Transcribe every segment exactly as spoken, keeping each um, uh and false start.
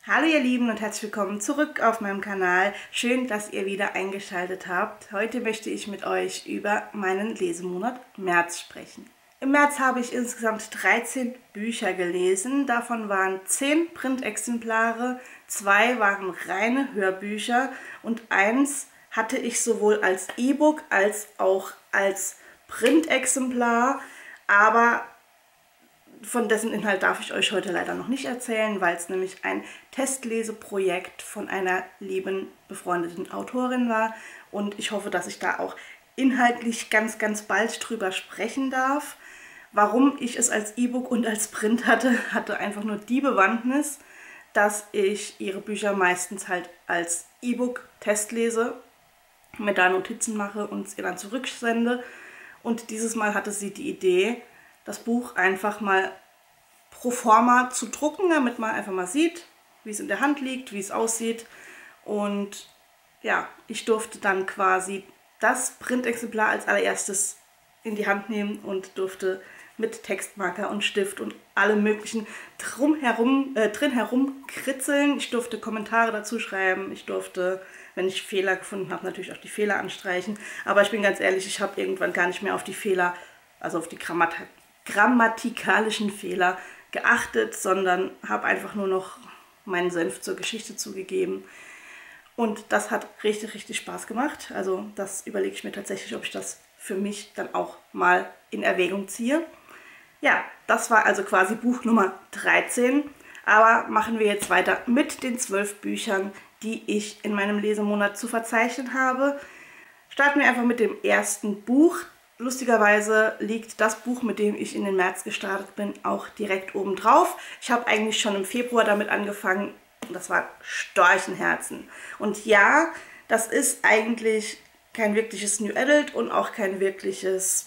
Hallo ihr Lieben und herzlich willkommen zurück auf meinem Kanal. Schön, dass ihr wieder eingeschaltet habt. Heute möchte ich mit euch über meinen Lesemonat März sprechen. Im März habe ich insgesamt dreizehn Bücher gelesen. Davon waren zehn Printexemplare, zwei waren reine Hörbücher und eins hatte ich sowohl als E-Book als auch als Printexemplar, aber von dessen Inhalt darf ich euch heute leider noch nicht erzählen, weil es nämlich ein Testleseprojekt von einer lieben befreundeten Autorin war und ich hoffe, dass ich da auch inhaltlich ganz, ganz bald drüber sprechen darf. Warum ich es als E-Book und als Print hatte, hatte einfach nur die Bewandtnis, dass ich ihre Bücher meistens halt als E-Book testlese, mir da Notizen mache und es ihr dann zurücksende. Und dieses Mal hatte sie die Idee, das Buch einfach mal pro forma zu drucken, damit man einfach mal sieht, wie es in der Hand liegt, wie es aussieht. Und ja, ich durfte dann quasi das Printexemplar als allererstes in die Hand nehmen und durfte mit Textmarker und Stift und allem möglichen drumherum, äh, drin herum kritzeln. Ich durfte Kommentare dazu schreiben, ich durfte, wenn ich Fehler gefunden habe, natürlich auch die Fehler anstreichen. Aber ich bin ganz ehrlich, ich habe irgendwann gar nicht mehr auf die Fehler, also auf die Grammatik, grammatikalischen Fehler geachtet, sondern habe einfach nur noch meinen Senf zur Geschichte zugegeben. Und das hat richtig, richtig Spaß gemacht. Also das überlege ich mir tatsächlich, ob ich das für mich dann auch mal in Erwägung ziehe. Ja, das war also quasi Buch Nummer dreizehn. Aber machen wir jetzt weiter mit den zwölf Büchern, die ich in meinem Lesemonat zu verzeichnen habe. Starten wir einfach mit dem ersten Buch. Lustigerweise liegt das Buch, mit dem ich in den März gestartet bin, auch direkt oben drauf. Ich habe eigentlich schon im Februar damit angefangen und das war Storchenherzen. Und ja, das ist eigentlich kein wirkliches New Adult und auch kein wirkliches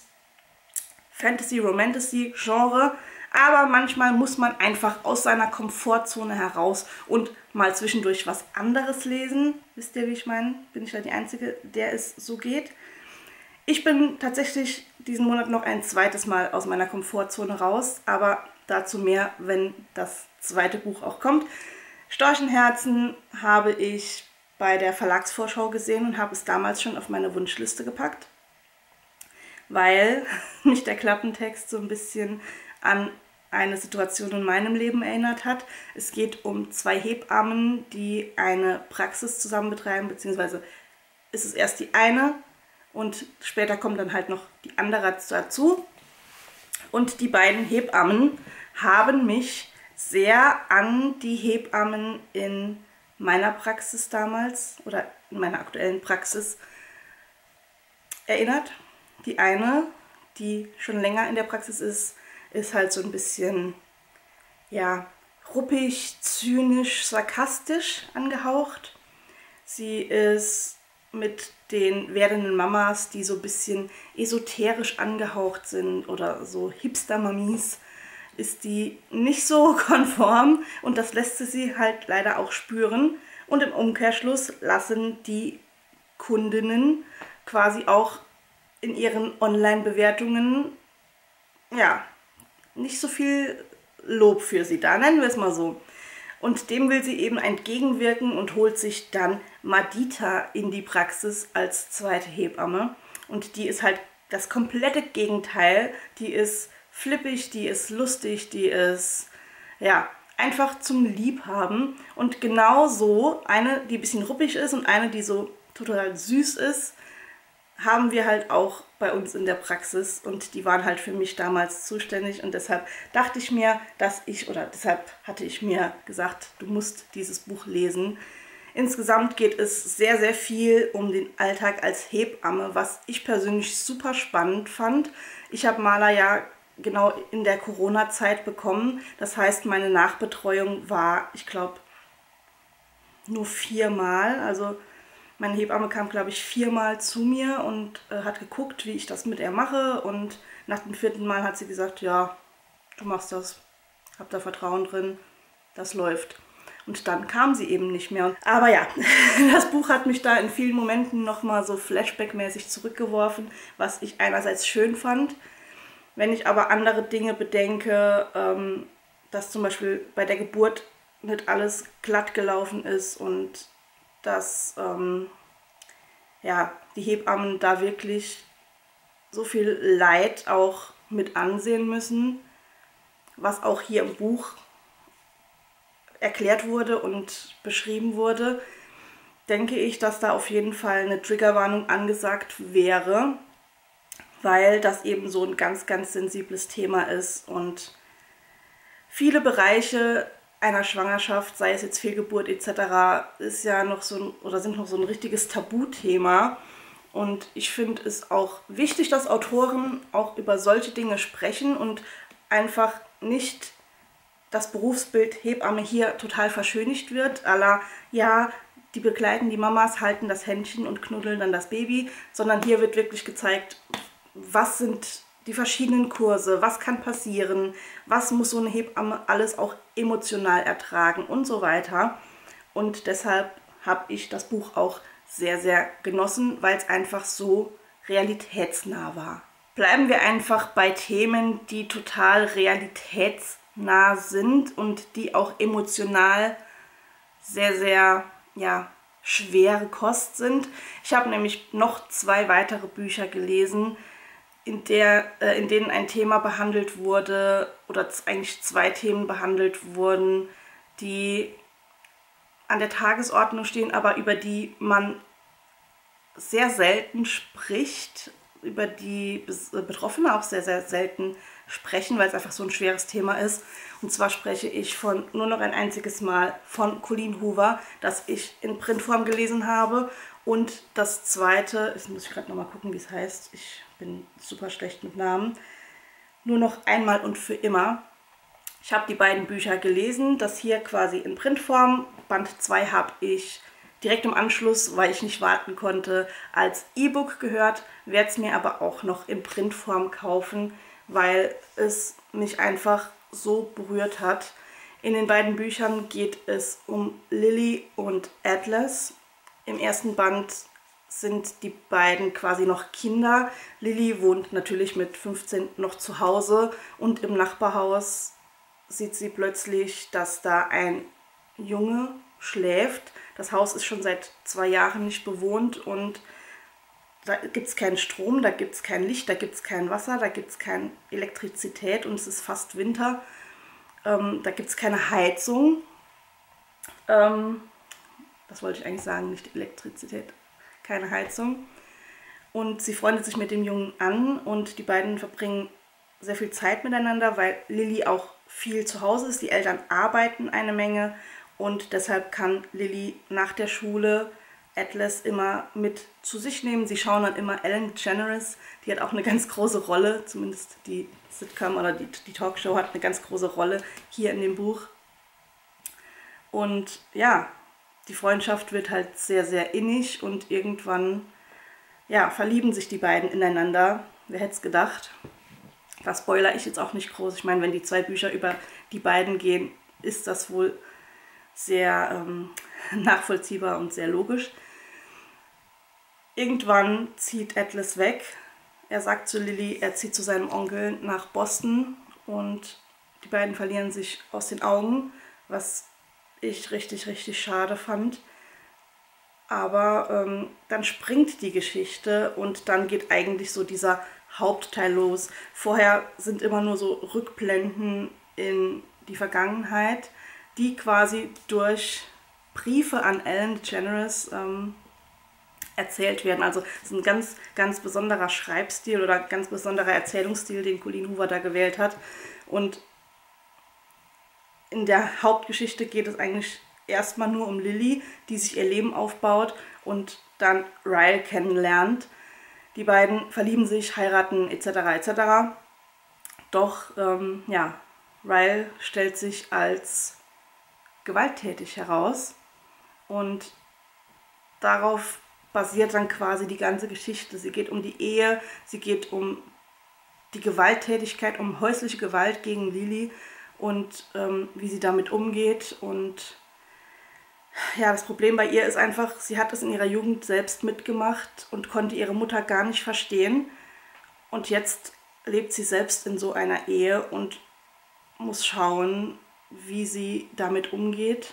Fantasy-Romantasy-Genre, aber manchmal muss man einfach aus seiner Komfortzone heraus und mal zwischendurch was anderes lesen. Wisst ihr, wie ich meine? Bin ich da die Einzige, der es so geht? Ich bin tatsächlich diesen Monat noch ein zweites Mal aus meiner Komfortzone raus, aber dazu mehr, wenn das zweite Buch auch kommt. Storchenherzen habe ich bei der Verlagsvorschau gesehen und habe es damals schon auf meine Wunschliste gepackt, weil mich der Klappentext so ein bisschen an eine Situation in meinem Leben erinnert hat. Es geht um zwei Hebammen, die eine Praxis zusammen betreiben, beziehungsweise ist es erst die eine, und später kommt dann halt noch die andere dazu. Und die beiden Hebammen haben mich sehr an die Hebammen in meiner Praxis damals oder in meiner aktuellen Praxis erinnert. Die eine, die schon länger in der Praxis ist, ist halt so ein bisschen, ja, ruppig, zynisch, sarkastisch angehaucht. Sie ist mit den werdenden Mamas, die so ein bisschen esoterisch angehaucht sind oder so Hipster-Mamis, ist die nicht so konform und das lässt sie halt leider auch spüren. Und im Umkehrschluss lassen die Kundinnen quasi auch in ihren Online-Bewertungen, ja, nicht so viel Lob für sie da, nennen wir es mal so. Und dem will sie eben entgegenwirken und holt sich dann Madita in die Praxis als zweite Hebamme. Und die ist halt das komplette Gegenteil. Die ist flippig, die ist lustig, die ist, ja, einfach zum Liebhaben. Und genau so, eine, die ein bisschen ruppig ist und eine, die so total süß ist, haben wir halt auch bei uns in der Praxis und die waren halt für mich damals zuständig und deshalb dachte ich mir, dass ich, oder deshalb hatte ich mir gesagt, du musst dieses Buch lesen. Insgesamt geht es sehr, sehr viel um den Alltag als Hebamme, was ich persönlich super spannend fand. Ich habe Maler ja genau in der Corona-Zeit bekommen, das heißt, meine Nachbetreuung war, ich glaube, nur viermal, also meine Hebamme kam, glaube ich, viermal zu mir und äh, hat geguckt, wie ich das mit ihr mache. Und nach dem vierten Mal hat sie gesagt, ja, du machst das, hab da Vertrauen drin, das läuft. Und dann kam sie eben nicht mehr. Aber ja, das Buch hat mich da in vielen Momenten nochmal so Flashback-mäßig zurückgeworfen, was ich einerseits schön fand. Wenn ich aber andere Dinge bedenke, ähm, dass zum Beispiel bei der Geburt nicht alles glatt gelaufen ist und dass ähm, ja, die Hebammen da wirklich so viel Leid auch mit ansehen müssen, was auch hier im Buch erklärt wurde und beschrieben wurde, denke ich, dass da auf jeden Fall eine Triggerwarnung angesagt wäre, weil das eben so ein ganz, ganz sensibles Thema ist und viele Bereiche einer Schwangerschaft, sei es jetzt Fehlgeburt et cetera, ist ja noch so ein, oder sind noch so ein richtiges Tabuthema. Und ich finde es auch wichtig, dass Autoren auch über solche Dinge sprechen und einfach nicht das Berufsbild Hebamme hier total verschönigt wird, à la, ja, die begleiten die Mamas, halten das Händchen und knuddeln dann das Baby, sondern hier wird wirklich gezeigt, was sind die verschiedenen Kurse, was kann passieren, was muss so eine Hebamme alles auch emotional ertragen und so weiter. Und deshalb habe ich das Buch auch sehr, sehr genossen, weil es einfach so realitätsnah war. Bleiben wir einfach bei Themen, die total realitätsnah sind und die auch emotional sehr, sehr, ja, schwere Kost sind. Ich habe nämlich noch zwei weitere Bücher gelesen, in, der, äh, in denen ein Thema behandelt wurde, oder eigentlich zwei Themen behandelt wurden, die an der Tagesordnung stehen, aber über die man sehr selten spricht, über die Betroffene auch sehr, sehr selten sprechen, weil es einfach so ein schweres Thema ist. Und zwar spreche ich von Nur noch ein einziges Mal von Colleen Hoover, das ich in Printform gelesen habe. Und das zweite, jetzt muss ich gerade nochmal gucken, wie es heißt, ich bin super schlecht mit Namen, Nur noch einmal und für immer. Ich habe die beiden Bücher gelesen, das hier quasi in Printform. Band zwei habe ich direkt im Anschluss, weil ich nicht warten konnte, als E-Book gehört, werde es mir aber auch noch in Printform kaufen, weil es mich einfach so berührt hat. In den beiden Büchern geht es um Lily und Atlas. Im ersten Band sind die beiden quasi noch Kinder. Lily wohnt natürlich mit fünfzehn noch zu Hause und im Nachbarhaus sieht sie plötzlich, dass da ein Junge schläft. Das Haus ist schon seit zwei Jahren nicht bewohnt und da gibt es keinen Strom, da gibt es kein Licht, da gibt es kein Wasser, da gibt es keine Elektrizität und es ist fast Winter. Ähm, da gibt es keine Heizung. Ähm, das wollte ich eigentlich sagen, nicht Elektrizität, keine Heizung. Und sie freundet sich mit dem Jungen an und die beiden verbringen sehr viel Zeit miteinander, weil Lily auch viel zu Hause ist. Die Eltern arbeiten eine Menge und deshalb kann Lily nach der Schule Atlas immer mit zu sich nehmen. Sie schauen dann immer Ellen DeGeneres, die hat auch eine ganz große Rolle, zumindest die Sitcom oder die, die Talkshow hat eine ganz große Rolle hier in dem Buch. Und ja, die Freundschaft wird halt sehr, sehr innig und irgendwann ja, verlieben sich die beiden ineinander. Wer hätte es gedacht? Da spoiler ich jetzt auch nicht groß. Ich meine, wenn die zwei Bücher über die beiden gehen, ist das wohl sehr ähm, nachvollziehbar und sehr logisch. Irgendwann zieht Atlas weg. Er sagt zu Lily, er zieht zu seinem Onkel nach Boston und die beiden verlieren sich aus den Augen, was ich richtig, richtig schade fand. Aber ähm, dann springt die Geschichte und dann geht eigentlich so dieser Hauptteil los. Vorher sind immer nur so Rückblenden in die Vergangenheit, die quasi durch Briefe an Ellen DeGeneres ähm, erzählt werden. Also es ist ein ganz, ganz besonderer Schreibstil oder ganz besonderer Erzählungsstil, den Colleen Hoover da gewählt hat. Und in der Hauptgeschichte geht es eigentlich erstmal nur um Lily, die sich ihr Leben aufbaut und dann Ryle kennenlernt. Die beiden verlieben sich, heiraten et cetera et cetera. Doch ähm, ja, Ryle stellt sich als gewalttätig heraus und darauf basiert dann quasi die ganze Geschichte. Sie geht um die Ehe, sie geht um die Gewalttätigkeit, um häusliche Gewalt gegen Lily und ähm, wie sie damit umgeht. Und ja, das Problem bei ihr ist einfach, sie hat es in ihrer Jugend selbst mitgemacht und konnte ihre Mutter gar nicht verstehen. Und jetzt lebt sie selbst in so einer Ehe und muss schauen, wie sie damit umgeht.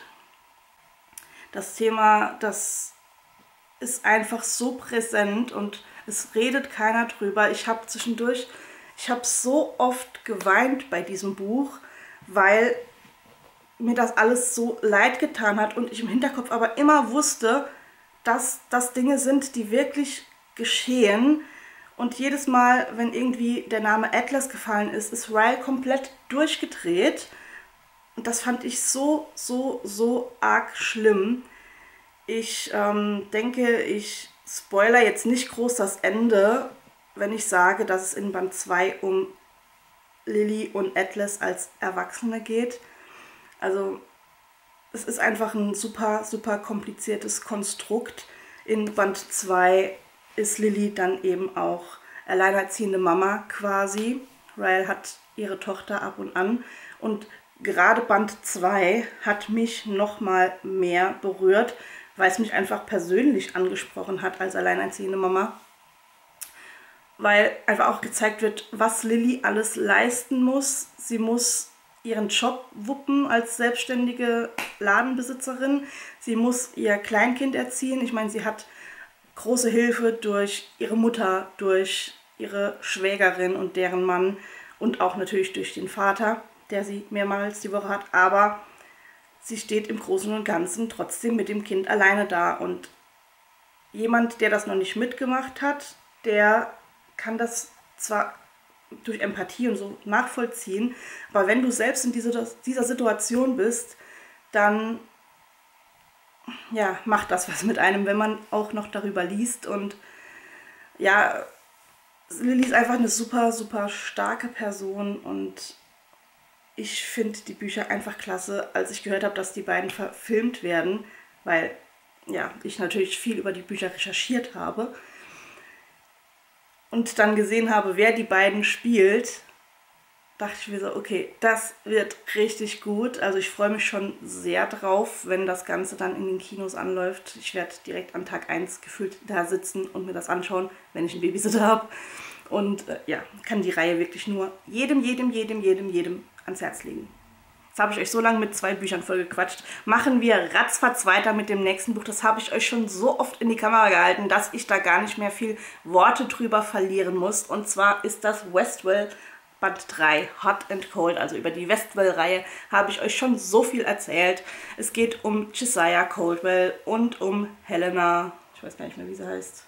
Das Thema, das ist einfach so präsent und es redet keiner drüber. Ich habe zwischendurch, ich habe so oft geweint bei diesem Buch, weil mir das alles so leid getan hat und ich im Hinterkopf aber immer wusste, dass das Dinge sind, die wirklich geschehen. Und jedes Mal, wenn irgendwie der Name Atlas gefallen ist, ist Ryle komplett durchgedreht. Und das fand ich so, so, so arg schlimm. Ich ähm, denke, ich spoiler jetzt nicht groß das Ende, wenn ich sage, dass es in Band zwei um Lily und Atlas als Erwachsene geht. Also es ist einfach ein super, super kompliziertes Konstrukt. In Band zwei ist Lily dann eben auch alleinerziehende Mama quasi. Ryle hat ihre Tochter ab und an. Und gerade Band zwei hat mich nochmal mehr berührt, weil es mich einfach persönlich angesprochen hat als alleinerziehende Mama. Weil einfach auch gezeigt wird, was Lily alles leisten muss. Sie muss ihren Job wuppen als selbstständige Ladenbesitzerin. Sie muss ihr Kleinkind erziehen. Ich meine, sie hat große Hilfe durch ihre Mutter, durch ihre Schwägerin und deren Mann und auch natürlich durch den Vater, der sie mehrmals die Woche hat. Aber sie steht im Großen und Ganzen trotzdem mit dem Kind alleine da. Und jemand, der das noch nicht mitgemacht hat, der kann das zwar durch Empathie und so nachvollziehen, aber wenn du selbst in dieser, dieser Situation bist, dann ja, macht das was mit einem, wenn man auch noch darüber liest. Und ja, Lily ist einfach eine super, super starke Person und ich finde die Bücher einfach klasse, als ich gehört habe, dass die beiden verfilmt werden, weil ja, ich natürlich viel über die Bücher recherchiert habe und dann gesehen habe, wer die beiden spielt, dachte ich mir so, okay, das wird richtig gut. Also ich freue mich schon sehr drauf, wenn das Ganze dann in den Kinos anläuft. Ich werde direkt an Tag eins gefühlt da sitzen und mir das anschauen, wenn ich einen Babysitter habe. Und äh, ja, kann die Reihe wirklich nur jedem, jedem, jedem, jedem, jedem ans Herz legen. Jetzt habe ich euch so lange mit zwei Büchern vollgequatscht. Machen wir ratzfatz weiter mit dem nächsten Buch. Das habe ich euch schon so oft in die Kamera gehalten, dass ich da gar nicht mehr viel Worte drüber verlieren muss. Und zwar ist das Westwell Band drei, Hot and Cold. Also über die Westwell-Reihe habe ich euch schon so viel erzählt. Es geht um Josiah Coldwell und um Helena, ich weiß gar nicht mehr, wie sie heißt.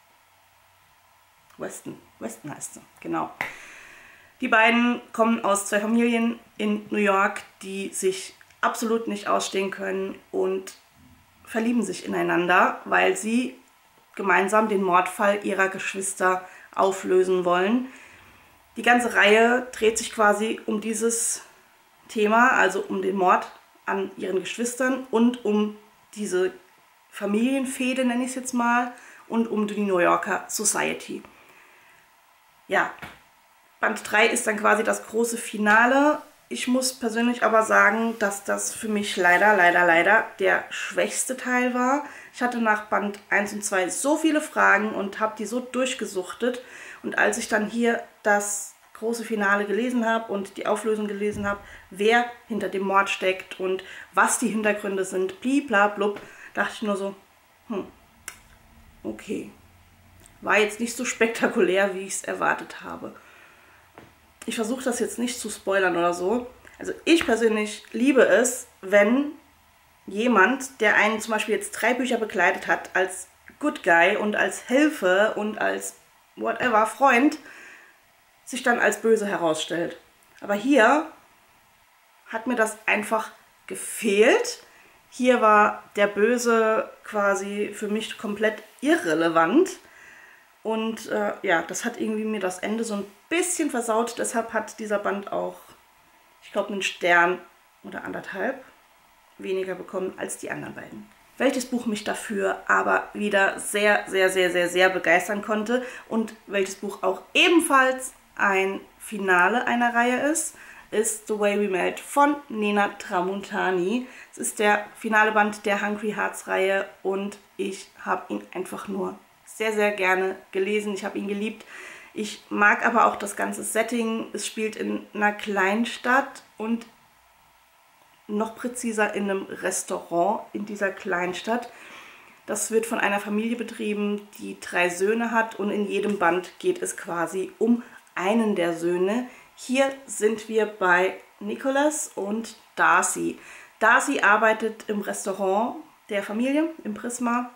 Weston. Weston heißt sie, genau. Die beiden kommen aus zwei Familien in New York, die sich absolut nicht ausstehen können und verlieben sich ineinander, weil sie gemeinsam den Mordfall ihrer Geschwister auflösen wollen. Die ganze Reihe dreht sich quasi um dieses Thema, also um den Mord an ihren Geschwistern und um diese Familienfehde, nenne ich es jetzt mal, und um die New Yorker Society. Ja, Band drei ist dann quasi das große Finale. Ich muss persönlich aber sagen, dass das für mich leider, leider, leider der schwächste Teil war. Ich hatte nach Band eins und zwei so viele Fragen und habe die so durchgesuchtet. Und als ich dann hier das große Finale gelesen habe und die Auflösung gelesen habe, wer hinter dem Mord steckt und was die Hintergründe sind, bliblablub, dachte ich nur so, hm, okay. War jetzt nicht so spektakulär, wie ich es erwartet habe. Ich versuche das jetzt nicht zu spoilern oder so. Also ich persönlich liebe es, wenn jemand, der einen zum Beispiel jetzt drei Bücher begleitet hat, als Good Guy und als Hilfe und als whatever Freund, sich dann als böse herausstellt. Aber hier hat mir das einfach gefehlt. Hier war der Böse quasi für mich komplett irrelevant. Und äh, ja, das hat irgendwie mir das Ende so ein bisschen versaut. Deshalb hat dieser Band auch, ich glaube, einen Stern oder anderthalb weniger bekommen als die anderen beiden. Welches Buch mich dafür aber wieder sehr, sehr, sehr, sehr, sehr begeistern konnte und welches Buch auch ebenfalls ein Finale einer Reihe ist, ist The Way We Met von Nena Tramontani. Es ist der finale Band der Hungry Hearts Reihe und ich habe ihn einfach nur sehr, sehr gerne gelesen. Ich habe ihn geliebt. Ich mag aber auch das ganze Setting. Es spielt in einer Kleinstadt und noch präziser in einem Restaurant in dieser Kleinstadt. Das wird von einer Familie betrieben, die drei Söhne hat, und in jedem Band geht es quasi um einen der Söhne. Hier sind wir bei Nicholas und Darcy. Darcy arbeitet im Restaurant der Familie, im Prisma,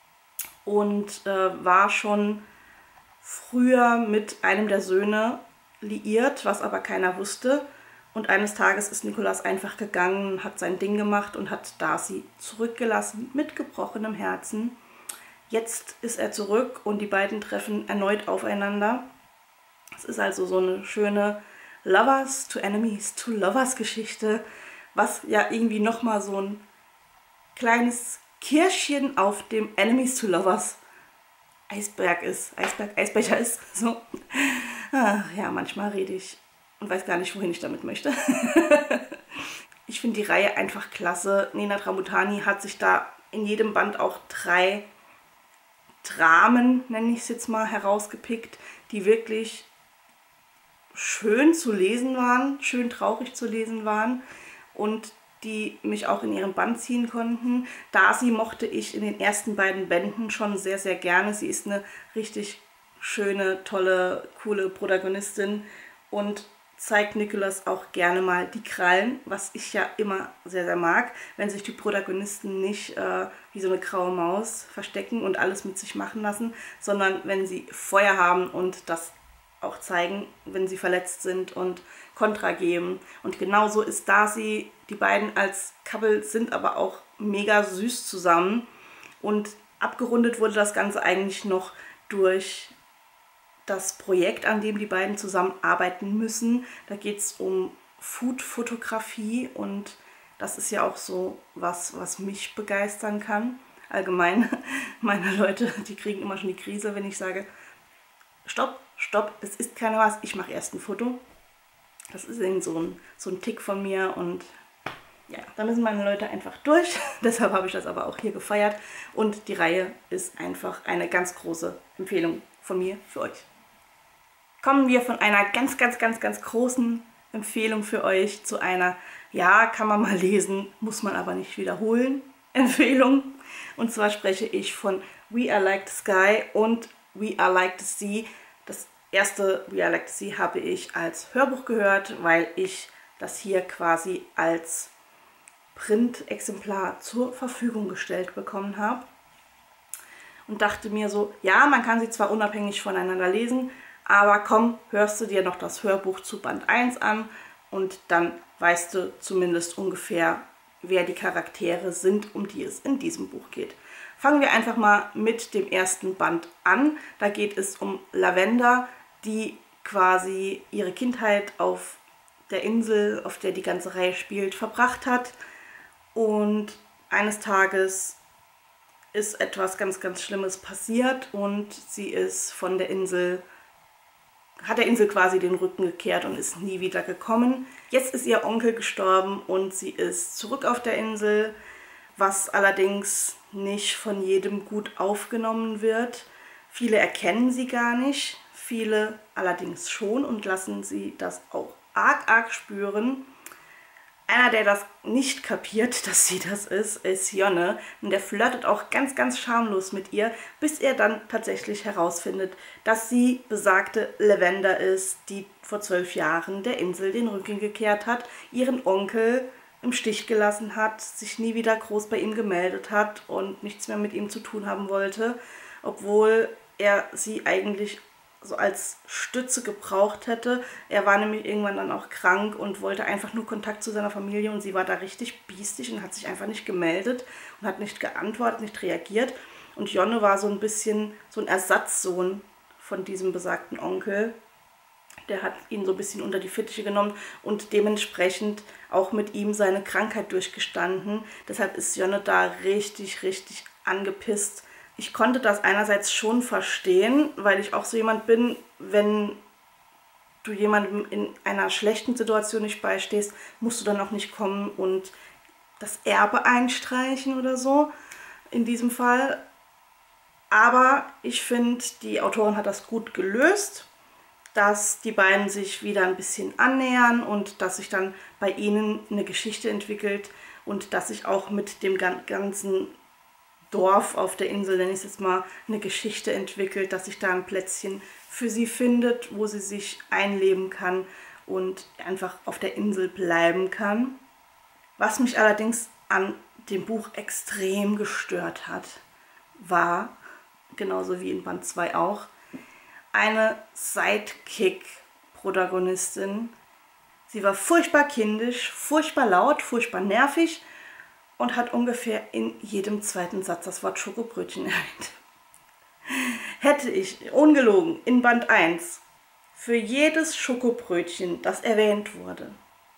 und äh, war schon früher mit einem der Söhne liiert, was aber keiner wusste. Und eines Tages ist Nicholas einfach gegangen, hat sein Ding gemacht und hat Darcy zurückgelassen mit gebrochenem Herzen. Jetzt ist er zurück und die beiden treffen erneut aufeinander. Es ist also so eine schöne Lovers to Enemies to Lovers Geschichte, was ja irgendwie nochmal so ein kleines Kirschchen auf dem Enemies to Lovers Eisberg ist, Eisberg, Eisbecher ist. So. Ach, ja, manchmal rede ich und weiß gar nicht, wohin ich damit möchte. Ich finde die Reihe einfach klasse. Nena Tramutani hat sich da in jedem Band auch drei Dramen, nenne ich es jetzt mal, herausgepickt, die wirklich schön zu lesen waren, schön traurig zu lesen waren und die mich auch in ihren Bann ziehen konnten. Darcy mochte ich in den ersten beiden Bänden schon sehr, sehr gerne. Sie ist eine richtig schöne, tolle, coole Protagonistin und zeigt Nicholas auch gerne mal die Krallen, was ich ja immer sehr, sehr mag, wenn sich die Protagonisten nicht äh, wie so eine graue Maus verstecken und alles mit sich machen lassen, sondern wenn sie Feuer haben und das auch zeigen, wenn sie verletzt sind und Kontra geben. Und genauso ist Darcy. Die beiden als Couple sind aber auch mega süß zusammen. Und abgerundet wurde das Ganze eigentlich noch durch das Projekt, an dem die beiden zusammen arbeiten müssen. Da geht es um Food-Fotografie und das ist ja auch so was, was mich begeistern kann. Allgemein, meine Leute, die kriegen immer schon die Krise, wenn ich sage, stopp, stopp, es ist keiner was, ich mache erst ein Foto. Das ist eben so ein, so ein Tick von mir und ja, da müssen meine Leute einfach durch. Deshalb habe ich das aber auch hier gefeiert und die Reihe ist einfach eine ganz große Empfehlung von mir für euch. Kommen wir von einer ganz, ganz, ganz, ganz großen Empfehlung für euch zu einer, ja, kann man mal lesen, muss man aber nicht wiederholen, Empfehlung. Und zwar spreche ich von We Are Like the Sky und We Are Like the Sea. Das erste We Are Like the Sea habe ich als Hörbuch gehört, weil ich das hier quasi als Printexemplar zur Verfügung gestellt bekommen habe. Und dachte mir so, ja, man kann sie zwar unabhängig voneinander lesen, aber komm, hörst du dir noch das Hörbuch zu Band eins an und dann weißt du zumindest ungefähr, wer die Charaktere sind, um die es in diesem Buch geht. Fangen wir einfach mal mit dem ersten Band an. Da geht es um Lavender, die quasi ihre Kindheit auf der Insel, auf der die ganze Reihe spielt, verbracht hat. Und eines Tages ist etwas ganz, ganz Schlimmes passiert und sie ist von der Insel, hat der Insel quasi den Rücken gekehrt und ist nie wieder gekommen. Jetzt ist ihr Onkel gestorben und sie ist zurück auf der Insel, was allerdings nicht von jedem gut aufgenommen wird. Viele erkennen sie gar nicht, viele allerdings schon und lassen sie das auch arg, arg spüren. Einer, der das nicht kapiert, dass sie das ist, ist Jonne. Und der flirtet auch ganz, ganz schamlos mit ihr, bis er dann tatsächlich herausfindet, dass sie besagte Lavender ist, die vor zwölf Jahren der Insel den Rücken gekehrt hat, ihren Onkel im Stich gelassen hat, sich nie wieder groß bei ihm gemeldet hat und nichts mehr mit ihm zu tun haben wollte, obwohl er sie eigentlich so als Stütze gebraucht hätte. Er war nämlich irgendwann dann auch krank und wollte einfach nur Kontakt zu seiner Familie und sie war da richtig biestig und hat sich einfach nicht gemeldet und hat nicht geantwortet, nicht reagiert. Und Jonne war so ein bisschen so ein Ersatzsohn von diesem besagten Onkel. Der hat ihn so ein bisschen unter die Fittiche genommen und dementsprechend auch mit ihm seine Krankheit durchgestanden. Deshalb ist Jonne da richtig, richtig angepisst. Ich konnte das einerseits schon verstehen, weil ich auch so jemand bin, wenn du jemandem in einer schlechten Situation nicht beistehst, musst du dann auch nicht kommen und das Erbe einstreichen oder so, in diesem Fall. Aber ich finde, die Autorin hat das gut gelöst. dass die beiden sich wieder ein bisschen annähern und dass sich dann bei ihnen eine Geschichte entwickelt und dass sich auch mit dem ganzen Dorf auf der Insel, nenne ich es jetzt mal, eine Geschichte entwickelt, dass sich da ein Plätzchen für sie findet, wo sie sich einleben kann und einfach auf der Insel bleiben kann. Was mich allerdings an dem Buch extrem gestört hat, war, genauso wie in Band zwei auch, eine Sidekick-Protagonistin. Sie war furchtbar kindisch, furchtbar laut, furchtbar nervig und hat ungefähr in jedem zweiten Satz das Wort Schokobrötchen erwähnt. Hätte ich, ungelogen, in Band eins für jedes Schokobrötchen, das erwähnt wurde,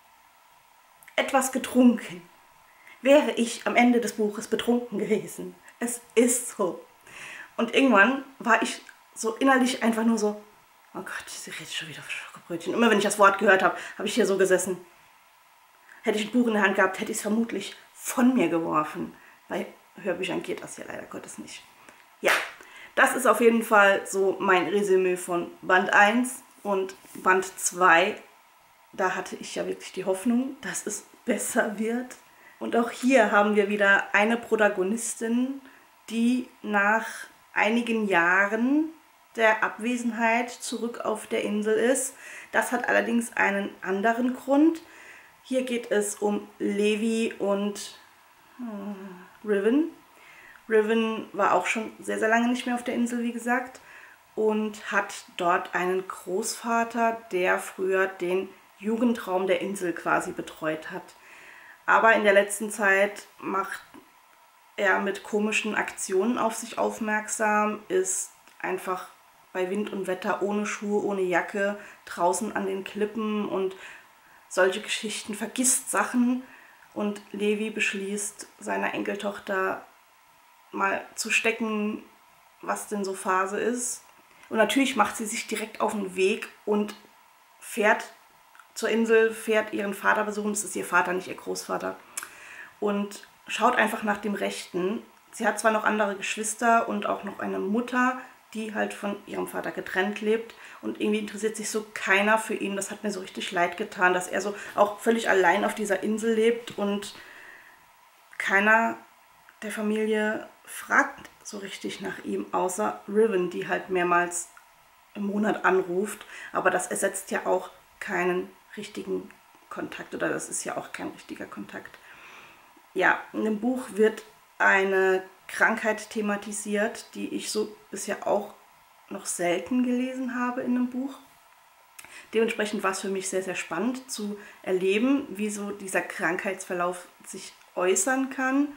etwas getrunken, wäre ich am Ende des Buches betrunken gewesen. Es ist so. Und irgendwann war ich so innerlich einfach nur so, oh Gott, sie redet schon wieder von Schokobrötchen. Immer wenn ich das Wort gehört habe, habe ich hier so gesessen. Hätte ich ein Buch in der Hand gehabt, hätte ich es vermutlich von mir geworfen. Bei Hörbüchern geht das ja leider Gottes nicht. Ja, das ist auf jeden Fall so mein Resümee von Band eins und Band zwei. Da hatte ich ja wirklich die Hoffnung, dass es besser wird. Und auch hier haben wir wieder eine Protagonistin, die nach einigen Jahren der Abwesenheit zurück auf der Insel ist. Das hat allerdings einen anderen Grund. Hier geht es um Levi und hm, Riven. Riven war auch schon sehr, sehr lange nicht mehr auf der Insel, wie gesagt, und hat dort einen Großvater, der früher den Jugendraum der Insel quasi betreut hat. Aber in der letzten Zeit macht er mit komischen Aktionen auf sich aufmerksam, ist einfach bei Wind und Wetter ohne Schuhe, ohne Jacke, draußen an den Klippen und solche Geschichten, vergisst Sachen und Levi beschließt, seiner Enkeltochter mal zu stecken, was denn so Phase ist. Und natürlich macht sie sich direkt auf den Weg und fährt zur Insel, fährt ihren Vater besuchen, das ist ihr Vater, nicht ihr Großvater, und schaut einfach nach dem Rechten. Sie hat zwar noch andere Geschwister und auch noch eine Mutter, die halt von ihrem Vater getrennt lebt und irgendwie interessiert sich so keiner für ihn. Das hat mir so richtig leid getan, dass er so auch völlig allein auf dieser Insel lebt und keiner der Familie fragt so richtig nach ihm, außer Riven, die halt mehrmals im Monat anruft, aber das ersetzt ja auch keinen richtigen Kontakt oder das ist ja auch kein richtiger Kontakt. Ja, in dem Buch wird eine Krankheit thematisiert, die ich so bisher auch noch selten gelesen habe in einem Buch. Dementsprechend war es für mich sehr, sehr spannend zu erleben, wie so dieser Krankheitsverlauf sich äußern kann.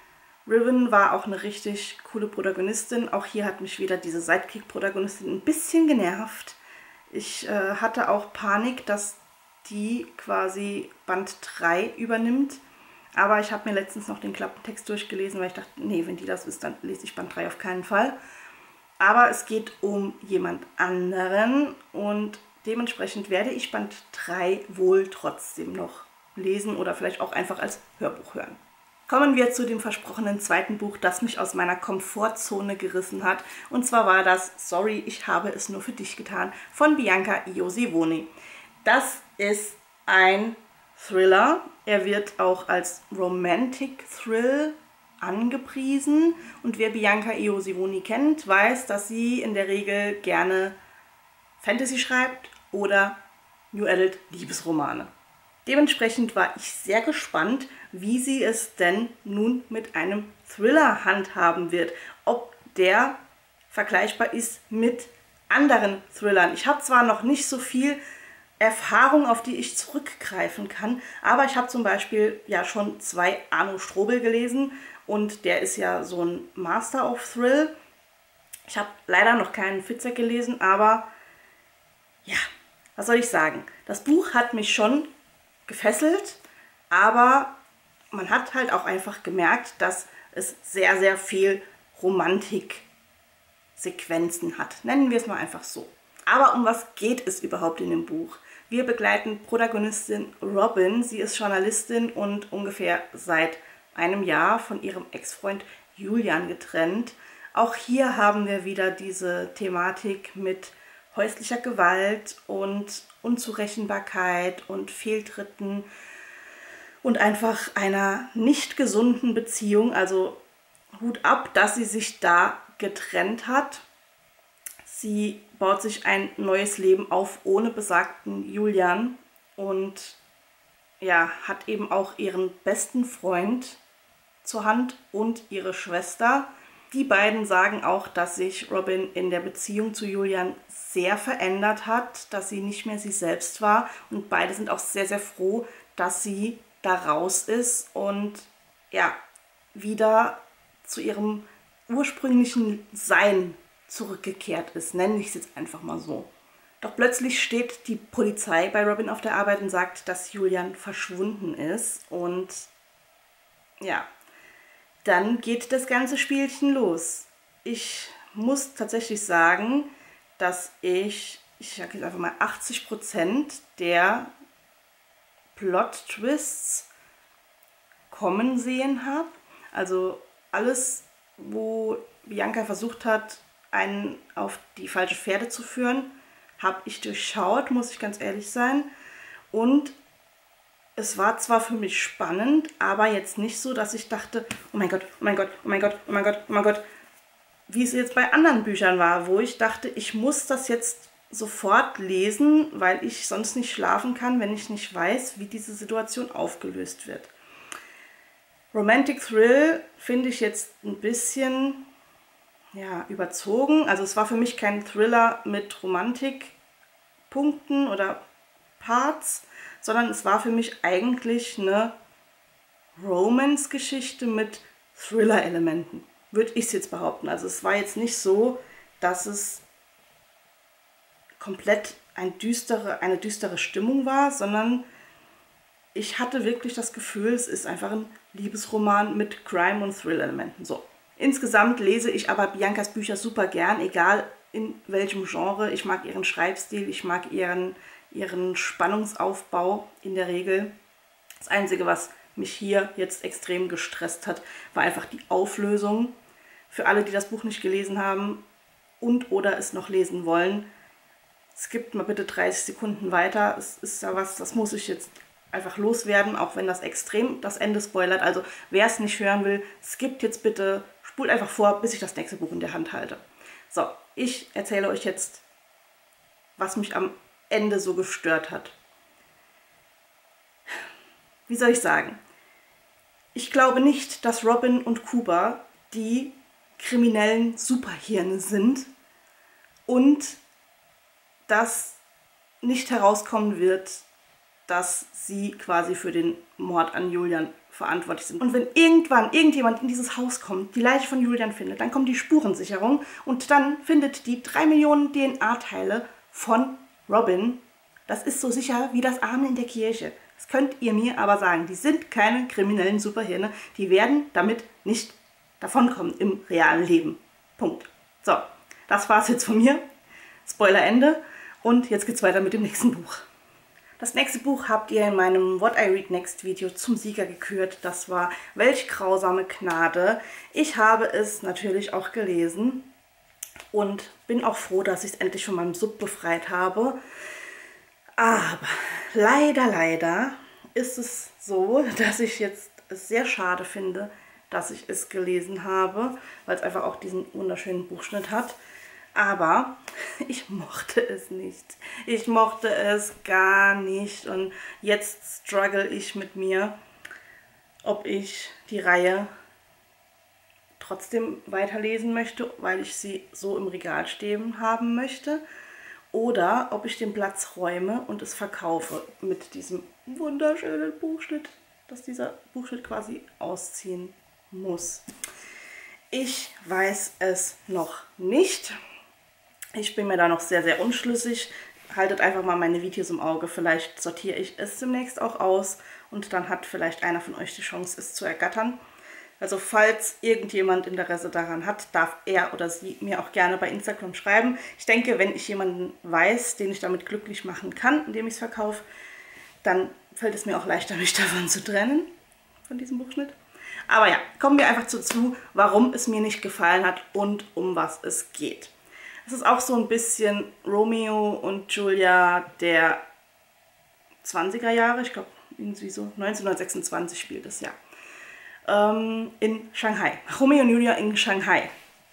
Riven war auch eine richtig coole Protagonistin. Auch hier hat mich wieder diese Sidekick-Protagonistin ein bisschen genervt. Ich äh, hatte auch Panik, dass die quasi Band drei übernimmt. Aber ich habe mir letztens noch den Klappentext durchgelesen, weil ich dachte, nee, wenn die das ist, dann lese ich Band drei auf keinen Fall. Aber es geht um jemand anderen und dementsprechend werde ich Band drei wohl trotzdem noch lesen oder vielleicht auch einfach als Hörbuch hören. Kommen wir zu dem versprochenen zweiten Buch, das mich aus meiner Komfortzone gerissen hat. Und zwar war das Sorry, ich habe es nur für dich getan von Bianca Iosivoni. Das ist ein Thriller. Er wird auch als Romantic Thrill angepriesen. Und wer Bianca Iosivoni kennt, weiß, dass sie in der Regel gerne Fantasy schreibt oder New Adult Liebesromane. Dementsprechend war ich sehr gespannt, wie sie es denn nun mit einem Thriller handhaben wird. Ob der vergleichbar ist mit anderen Thrillern. Ich habe zwar noch nicht so viel Erfahrung, auf die ich zurückgreifen kann, aber ich habe zum Beispiel ja schon zwei Arno Strobel gelesen und der ist ja so ein Master of Thrill. Ich habe leider noch keinen Fitzek gelesen, aber ja, was soll ich sagen? Das Buch hat mich schon gefesselt, aber man hat halt auch einfach gemerkt, dass es sehr, sehr viel Romantiksequenzen hat. Nennen wir es mal einfach so. Aber um was geht es überhaupt in dem Buch? Wir begleiten Protagonistin Robin. Sie ist Journalistin und ungefähr seit einem Jahr von ihrem Ex-Freund Julian getrennt. Auch hier haben wir wieder diese Thematik mit häuslicher Gewalt und Unzurechenbarkeit und Fehltritten und einfach einer nicht gesunden Beziehung. Also Hut ab, dass sie sich da getrennt hat. Sie baut sich ein neues Leben auf ohne besagten Julian und ja, hat eben auch ihren besten Freund zur Hand und ihre Schwester. Die beiden sagen auch, dass sich Robin in der Beziehung zu Julian sehr verändert hat, dass sie nicht mehr sie selbst war. Und beide sind auch sehr, sehr froh, dass sie da raus ist und ja, wieder zu ihrem ursprünglichen Sein zurückgekehrt ist. Nenne ich es jetzt einfach mal so. Doch plötzlich steht die Polizei bei Robin auf der Arbeit und sagt, dass Julian verschwunden ist. Und ja, dann geht das ganze Spielchen los. Ich muss tatsächlich sagen, dass ich, ich sage jetzt einfach mal achtzig Prozent der Plot-Twists kommen sehen habe. Also alles, wo Bianca versucht hat, einen auf die falsche Fährte zu führen, habe ich durchschaut, muss ich ganz ehrlich sein. Und es war zwar für mich spannend, aber jetzt nicht so, dass ich dachte, oh mein Gott, oh mein Gott, oh mein Gott, oh mein Gott, oh mein Gott, wie es jetzt bei anderen Büchern war, wo ich dachte, ich muss das jetzt sofort lesen, weil ich sonst nicht schlafen kann, wenn ich nicht weiß, wie diese Situation aufgelöst wird. Romantic Thrill finde ich jetzt ein bisschen ja, überzogen. Also es war für mich kein Thriller mit Romantikpunkten oder Parts, sondern es war für mich eigentlich eine Romance-Geschichte mit Thriller-Elementen, würde ich es jetzt behaupten. Also es war jetzt nicht so, dass es komplett ein düstere, eine düstere Stimmung war, sondern ich hatte wirklich das Gefühl, es ist einfach ein Liebesroman mit Crime- und Thrill-Elementen. So. Insgesamt lese ich aber Biancas Bücher super gern, egal in welchem Genre. Ich mag ihren Schreibstil, ich mag ihren, ihren Spannungsaufbau in der Regel. Das Einzige, was mich hier jetzt extrem gestresst hat, war einfach die Auflösung. Für alle, die das Buch nicht gelesen haben und oder es noch lesen wollen, skippt mal bitte dreißig Sekunden weiter. Es ist ja was, das muss ich jetzt einfach loswerden, auch wenn das extrem das Ende spoilert. Also wer es nicht hören will, skippt jetzt bitte, spult einfach vor, bis ich das nächste Buch in der Hand halte. So, ich erzähle euch jetzt, was mich am Ende so gestört hat. Wie soll ich sagen? Ich glaube nicht, dass Robin und Cuba die kriminellen Superhirne sind und dass nicht herauskommen wird, dass sie quasi für den Mord an Julian verantwortlich sind. Und wenn irgendwann irgendjemand in dieses Haus kommt, die Leiche von Julian findet, dann kommt die Spurensicherung und dann findet die drei Millionen D N A-Teile von Robin. Das ist so sicher wie das Amen in der Kirche. Das könnt ihr mir aber sagen. Die sind keine kriminellen Superhirne. Die werden damit nicht davonkommen im realen Leben. Punkt. So, das war's jetzt von mir. Spoiler Ende. Und jetzt geht's weiter mit dem nächsten Buch. Das nächste Buch habt ihr in meinem What I Read Next Video zum Sieger gekürt. Das war Welch grausame Gnade. Ich habe es natürlich auch gelesen und bin auch froh, dass ich es endlich von meinem Sub befreit habe. Aber leider, leider ist es so, dass ich jetzt es sehr schade finde, dass ich es gelesen habe, weil es einfach auch diesen wunderschönen Buchschnitt hat. Aber ich mochte es nicht. Ich mochte es gar nicht. Und jetzt struggle ich mit mir, ob ich die Reihe trotzdem weiterlesen möchte, weil ich sie so im Regal stehen haben möchte. Oder ob ich den Platz räume und es verkaufe mit diesem wunderschönen Buchschnitt, dass dieser Buchschnitt quasi ausziehen muss. Ich weiß es noch nicht. Ich bin mir da noch sehr, sehr unschlüssig. Haltet einfach mal meine Videos im Auge. Vielleicht sortiere ich es demnächst auch aus und dann hat vielleicht einer von euch die Chance, es zu ergattern. Also falls irgendjemand Interesse daran hat, darf er oder sie mir auch gerne bei Instagram schreiben. Ich denke, wenn ich jemanden weiß, den ich damit glücklich machen kann, indem ich es verkaufe, dann fällt es mir auch leichter, mich davon zu trennen, von diesem Buchschnitt. Aber ja, kommen wir einfach dazu, warum es mir nicht gefallen hat und um was es geht. Es ist auch so ein bisschen Romeo und Julia der zwanziger Jahre, ich glaube irgendwie so neunzehnhundertsechsundzwanzig spielt das Jahr, ähm, in Shanghai. Romeo und Julia in Shanghai.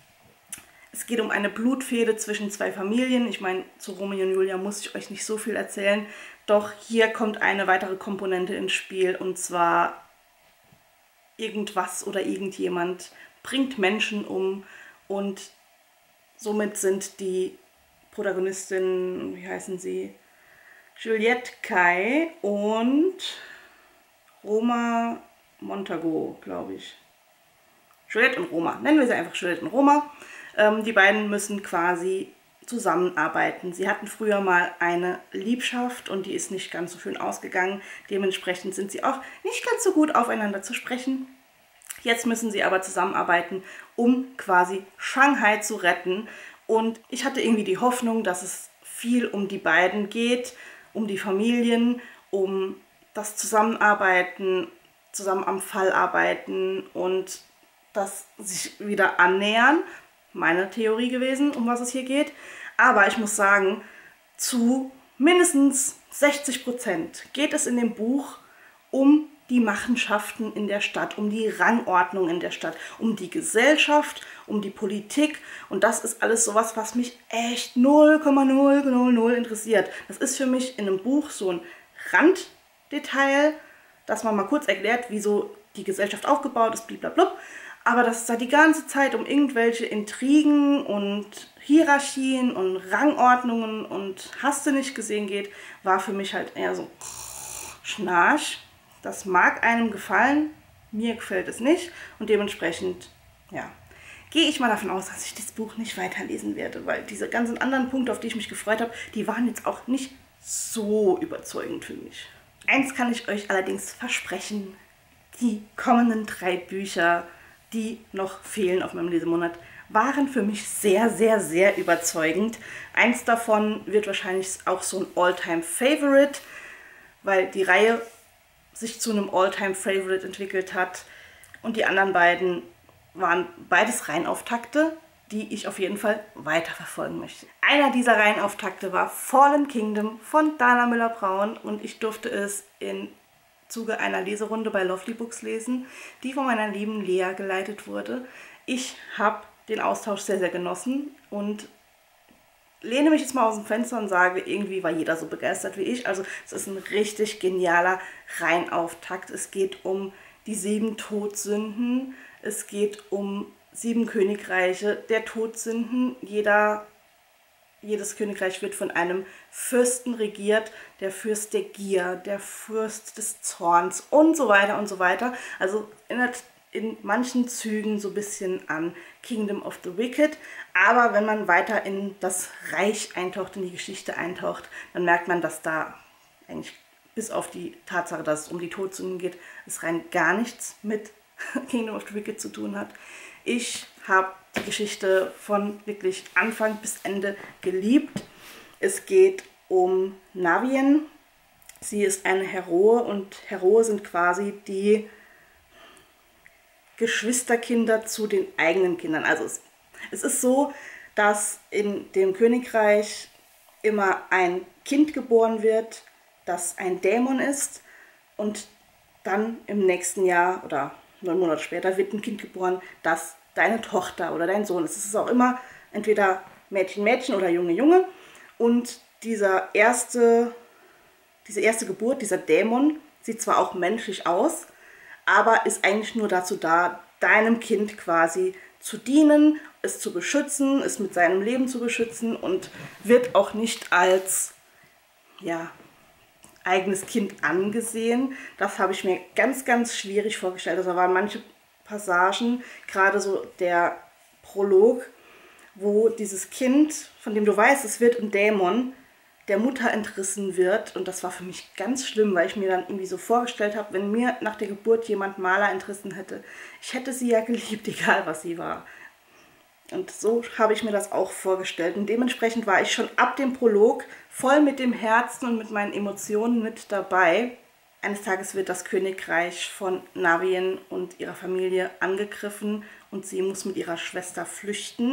Es geht um eine Blutfehde zwischen zwei Familien. Ich meine, zu Romeo und Julia muss ich euch nicht so viel erzählen, doch hier kommt eine weitere Komponente ins Spiel, und zwar irgendwas oder irgendjemand bringt Menschen um, und somit sind die Protagonistinnen, wie heißen sie, Juliette Kai und Roma Montagu, glaube ich. Juliette und Roma, nennen wir sie einfach Juliette und Roma. Ähm, die beiden müssen quasi zusammenarbeiten. Sie hatten früher mal eine Liebschaft und die ist nicht ganz so schön ausgegangen. Dementsprechend sind sie auch nicht ganz so gut aufeinander zu sprechen. Jetzt müssen sie aber zusammenarbeiten, um quasi Shanghai zu retten. Und ich hatte irgendwie die Hoffnung, dass es viel um die beiden geht, um die Familien, um das Zusammenarbeiten, zusammen am Fall arbeiten und das sich wieder annähern. Meine Theorie gewesen, um was es hier geht. Aber ich muss sagen, zu mindestens sechzig Prozent geht es in dem Buch um die Machenschaften in der Stadt, um die Rangordnung in der Stadt, um die Gesellschaft, um die Politik. Und das ist alles sowas, was mich echt null Komma null null null interessiert. Das ist für mich in einem Buch so ein Randdetail, dass man mal kurz erklärt, wieso die Gesellschaft aufgebaut ist, blablabla. Aber dass es da die ganze Zeit um irgendwelche Intrigen und Hierarchien und Rangordnungen und hast du nicht gesehen geht, war für mich halt eher so Schnarch. Das mag einem gefallen, mir gefällt es nicht und dementsprechend, ja, gehe ich mal davon aus, dass ich das Buch nicht weiterlesen werde, weil diese ganzen anderen Punkte, auf die ich mich gefreut habe, die waren jetzt auch nicht so überzeugend für mich. Eins kann ich euch allerdings versprechen, die kommenden drei Bücher, die noch fehlen auf meinem Lesemonat, waren für mich sehr, sehr, sehr überzeugend. Eins davon wird wahrscheinlich auch so ein All-Time-Favorite, weil die Reihe sich zu einem All-Time-Favorite entwickelt hat. Und die anderen beiden waren beides Reihenauftakte, die ich auf jeden Fall weiterverfolgen möchte. Einer dieser Reihenauftakte war Fallen Kingdom von Dana Müller-Braun und ich durfte es in Zuge einer Leserunde bei Lovely Books lesen, die von meiner lieben Lea geleitet wurde. Ich habe den Austausch sehr, sehr genossen und lehne mich jetzt mal aus dem Fenster und sage, irgendwie war jeder so begeistert wie ich. Also es ist ein richtig genialer Reihenauftakt. Es geht um die sieben Todsünden, es geht um sieben Königreiche der Todsünden. Jeder, jedes Königreich wird von einem Fürsten regiert, der Fürst der Gier, der Fürst des Zorns und so weiter und so weiter. Also erinnert in manchen Zügen so ein bisschen an Kingdom of the Wicked, aber wenn man weiter in das Reich eintaucht, in die Geschichte eintaucht, dann merkt man, dass da eigentlich bis auf die Tatsache, dass es um die Todsünden geht, es rein gar nichts mit Kingdom of the Wicked zu tun hat. Ich habe die Geschichte von wirklich Anfang bis Ende geliebt. Es geht um Navien. Sie ist eine Heroe und Heroe sind quasi die Geschwisterkinder zu den eigenen Kindern. Also es, es ist so, dass in dem Königreich immer ein Kind geboren wird, das ein Dämon ist und dann im nächsten Jahr oder neun Monate später wird ein Kind geboren, das deine Tochter oder dein Sohn ist. Es ist auch immer entweder Mädchen, Mädchen oder Junge, Junge. Und dieser erste, diese erste Geburt, dieser Dämon, sieht zwar auch menschlich aus, aber ist eigentlich nur dazu da, deinem Kind quasi zu dienen, es zu beschützen, es mit seinem Leben zu beschützen und wird auch nicht als ja, eigenes Kind angesehen. Das habe ich mir ganz, ganz schwierig vorgestellt. Also da waren manche Passagen, gerade so der Prolog, wo dieses Kind, von dem du weißt, es wird ein Dämon, der Mutter entrissen wird. Und das war für mich ganz schlimm, weil ich mir dann irgendwie so vorgestellt habe, wenn mir nach der Geburt jemand Marla entrissen hätte, ich hätte sie ja geliebt, egal was sie war. Und so habe ich mir das auch vorgestellt. Und dementsprechend war ich schon ab dem Prolog voll mit dem Herzen und mit meinen Emotionen mit dabei. Eines Tages wird das Königreich von Navien und ihrer Familie angegriffen und sie muss mit ihrer Schwester flüchten.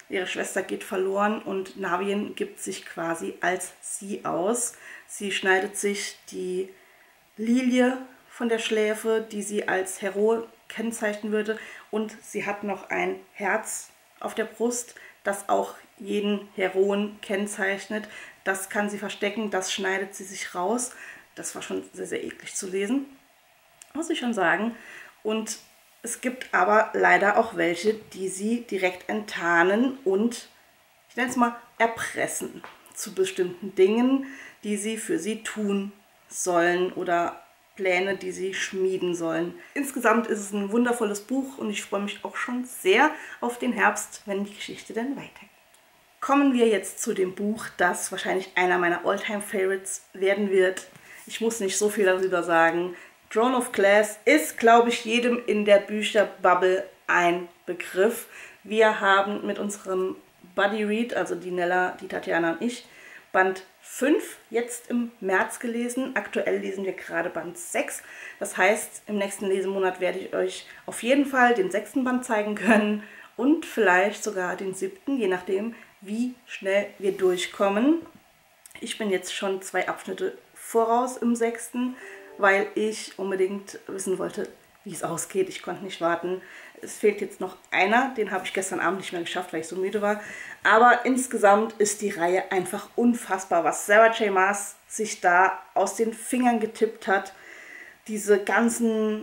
Ihre Schwester geht verloren und Navien gibt sich quasi als sie aus. Sie schneidet sich die Lilie von der Schläfe, die sie als Hero kennzeichnen würde, und sie hat noch ein Herz auf der Brust, das auch jeden Heroen kennzeichnet. Das kann sie verstecken, das schneidet sie sich raus. Das war schon sehr, sehr eklig zu lesen, muss ich schon sagen. Und es gibt aber leider auch welche, die sie direkt enttarnen und, ich nenne es mal, erpressen zu bestimmten Dingen, die sie für sie tun sollen oder Pläne, die sie schmieden sollen. Insgesamt ist es ein wundervolles Buch und ich freue mich auch schon sehr auf den Herbst, wenn die Geschichte dann weitergeht. Kommen wir jetzt zu dem Buch, das wahrscheinlich einer meiner All-Time-Favorites werden wird. Ich muss nicht so viel darüber sagen. Throne of Glass ist, glaube ich, jedem in der Bücherbubble ein Begriff. Wir haben mit unserem Buddy Read, also die Nella, die Tatjana und ich, Band fünf jetzt im März gelesen. Aktuell lesen wir gerade Band sechs. Das heißt, im nächsten Lesemonat werde ich euch auf jeden Fall den sechsten Band zeigen können und vielleicht sogar den siebten, je nachdem, wie schnell wir durchkommen. Ich bin jetzt schon zwei Abschnitte voraus im sechsten, weil ich unbedingt wissen wollte, wie es ausgeht. Ich konnte nicht warten. Es fehlt jetzt noch einer, den habe ich gestern Abend nicht mehr geschafft, weil ich so müde war. Aber insgesamt ist die Reihe einfach unfassbar, was Sarah J. Maas sich da aus den Fingern getippt hat. Diese ganzen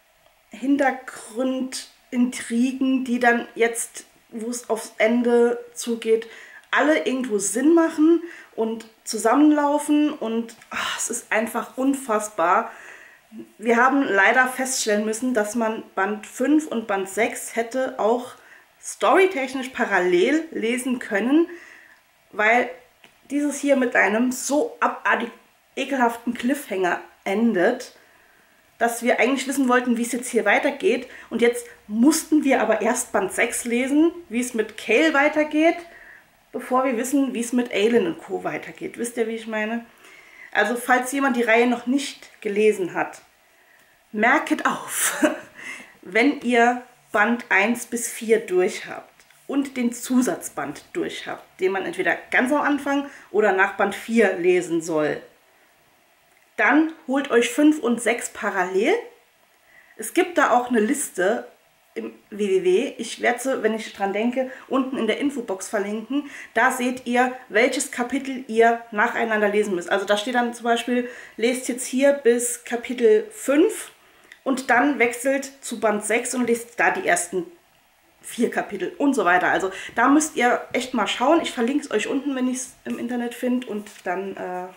Hintergrundintrigen, die dann jetzt, wo es aufs Ende zugeht, alle irgendwo Sinn machen und zusammenlaufen und ach, es ist einfach unfassbar. Wir haben leider feststellen müssen, dass man Band fünf und Band sechs hätte auch storytechnisch parallel lesen können, weil dieses hier mit einem so abartig ekelhaften Cliffhanger endet, dass wir eigentlich wissen wollten, wie es jetzt hier weitergeht. Und jetzt mussten wir aber erst Band sechs lesen, wie es mit Cale weitergeht, bevor wir wissen, wie es mit Aelin und Co. weitergeht. Wisst ihr, wie ich meine? Also falls jemand die Reihe noch nicht gelesen hat, merket auf, wenn ihr Band eins bis vier durch habt und den Zusatzband durch habt, den man entweder ganz am Anfang oder nach Band vier lesen soll, dann holt euch fünf und sechs parallel. Es gibt da auch eine Liste im W W W. Ich werde sie, wenn ich dran denke, unten in der Infobox verlinken. Da seht ihr, welches Kapitel ihr nacheinander lesen müsst. Also da steht dann zum Beispiel, lest jetzt hier bis Kapitel fünf und dann wechselt zu Band sechs und lest da die ersten vier Kapitel und so weiter. Also da müsst ihr echt mal schauen. Ich verlinke es euch unten, wenn ich es im Internet finde, und dann äh,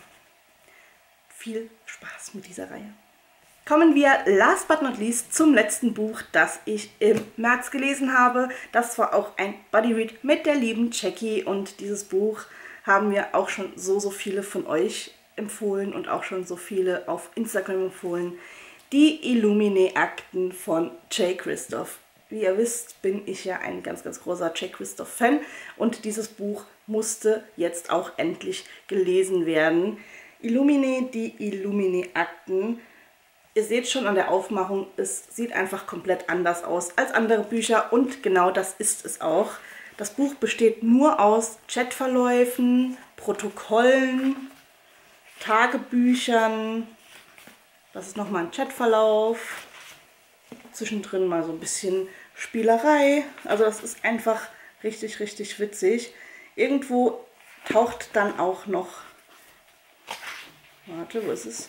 viel Spaß mit dieser Reihe. Kommen wir last but not least zum letzten Buch, das ich im März gelesen habe. Das war auch ein Buddy Read mit der lieben Jackie, und dieses Buch haben mir auch schon so, so viele von euch empfohlen und auch schon so viele auf Instagram empfohlen. Die Illumine-Akten von J. Kristoff. Wie ihr wisst, bin ich ja ein ganz, ganz großer J. Kristoff-Fan, und dieses Buch musste jetzt auch endlich gelesen werden. Illumine, die Illumine-Akten. Ihr seht schon an der Aufmachung, es sieht einfach komplett anders aus als andere Bücher, und genau das ist es auch. Das Buch besteht nur aus Chatverläufen, Protokollen, Tagebüchern. Das ist nochmal ein Chatverlauf. Zwischendrin mal so ein bisschen Spielerei. Also das ist einfach richtig, richtig witzig. Irgendwo taucht dann auch noch... Warte, wo ist es?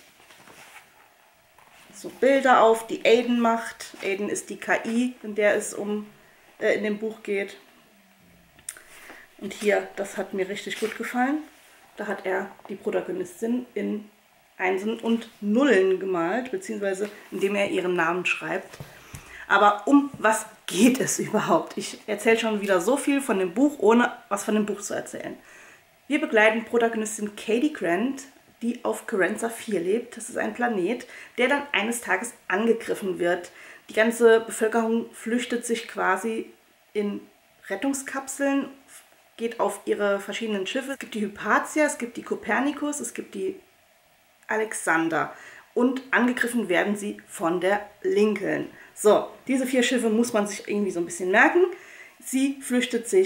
So Bilder auf, die Aiden macht. Aiden ist die K I, in der es um äh, in dem Buch geht. Und hier, das hat mir richtig gut gefallen. Da hat er die Protagonistin in Einsen und Nullen gemalt, beziehungsweise indem er ihren Namen schreibt. Aber um was geht es überhaupt? Ich erzähle schon wieder so viel von dem Buch, ohne was von dem Buch zu erzählen. Wir begleiten Protagonistin Cady Grant, die auf Carenza vier lebt. Das ist ein Planet, der dann eines Tages angegriffen wird. Die ganze Bevölkerung flüchtet sich quasi in Rettungskapseln, geht auf ihre verschiedenen Schiffe. Es gibt die Hypatia, es gibt die Copernicus, es gibt die Alexander. Und angegriffen werden sie von der Lincoln. So, diese vier Schiffe muss man sich irgendwie so ein bisschen merken. Sie flüchtet sich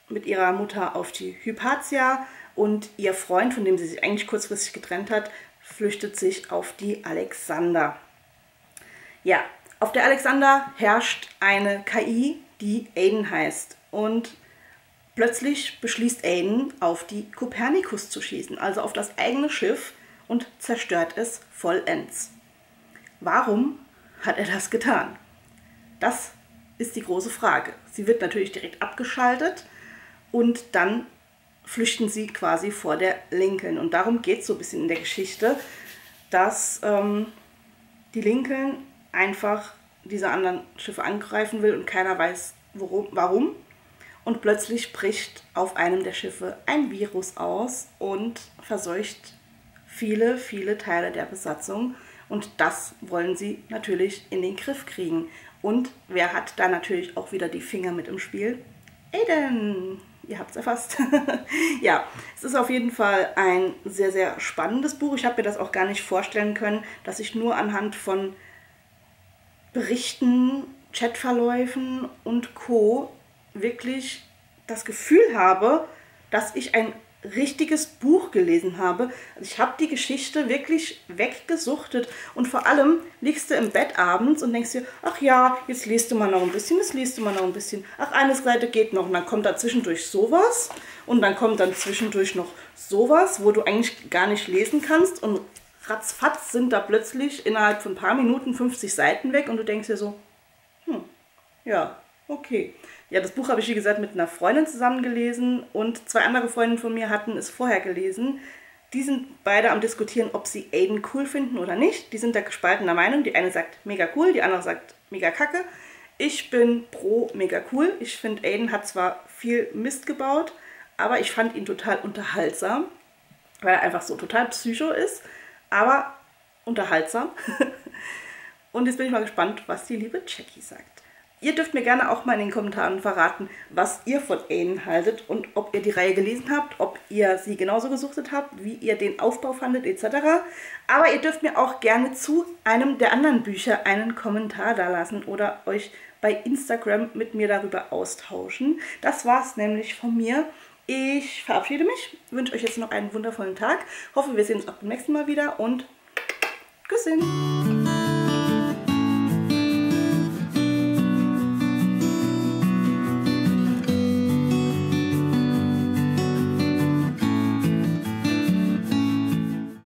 mit ihrer Mutter auf die Hypatia und ihr Freund, von dem sie sich eigentlich kurzfristig getrennt hat, flüchtet sich auf die Alexander. Ja, auf der Alexander herrscht eine K I, die Aiden heißt. Und plötzlich beschließt Aiden, auf die Copernicus zu schießen, also auf das eigene Schiff, und zerstört es vollends. Warum hat er das getan? Das ist die große Frage. Sie wird natürlich direkt abgeschaltet und dann flüchten sie quasi vor der Lincoln. Und darum geht es so ein bisschen in der Geschichte, dass ähm, die Lincoln einfach diese anderen Schiffe angreifen will und keiner weiß worum, warum. Und plötzlich bricht auf einem der Schiffe ein Virus aus und verseucht viele, viele Teile der Besatzung. Und das wollen sie natürlich in den Griff kriegen. Und wer hat da natürlich auch wieder die Finger mit im Spiel? Aiden! Ihr habt es erfasst. Ja, es ist auf jeden Fall ein sehr, sehr spannendes Buch. Ich habe mir das auch gar nicht vorstellen können, dass ich nur anhand von Berichten, Chatverläufen und Co. wirklich das Gefühl habe, dass ich ein richtiges Buch gelesen habe. Also ich habe die Geschichte wirklich weggesuchtet und vor allem liegst du im Bett abends und denkst dir, ach ja, jetzt liest du mal noch ein bisschen, jetzt liest du mal noch ein bisschen, ach, eine Seite geht noch und dann kommt da zwischendurch sowas und dann kommt dann zwischendurch noch sowas, wo du eigentlich gar nicht lesen kannst und ratzfatz sind da plötzlich innerhalb von ein paar Minuten fünfzig Seiten weg und du denkst dir so, hm, ja, okay. Ja, das Buch habe ich, wie gesagt, mit einer Freundin zusammen gelesen und zwei andere Freundinnen von mir hatten es vorher gelesen. Die sind beide am Diskutieren, ob sie Aiden cool finden oder nicht. Die sind da gespaltener Meinung. Die eine sagt mega cool, die andere sagt mega kacke. Ich bin pro mega cool. Ich finde, Aiden hat zwar viel Mist gebaut, aber ich fand ihn total unterhaltsam, weil er einfach so total psycho ist, aber unterhaltsam. Und jetzt bin ich mal gespannt, was die liebe Jackie sagt. Ihr dürft mir gerne auch mal in den Kommentaren verraten, was ihr von Aiden haltet und ob ihr die Reihe gelesen habt, ob ihr sie genauso gesuchtet habt, wie ihr den Aufbau fandet et cetera. Aber ihr dürft mir auch gerne zu einem der anderen Bücher einen Kommentar da lassen oder euch bei Instagram mit mir darüber austauschen. Das war's nämlich von mir. Ich verabschiede mich, wünsche euch jetzt noch einen wundervollen Tag, hoffe, wir sehen uns auch beim nächsten Mal wieder und Küsschen!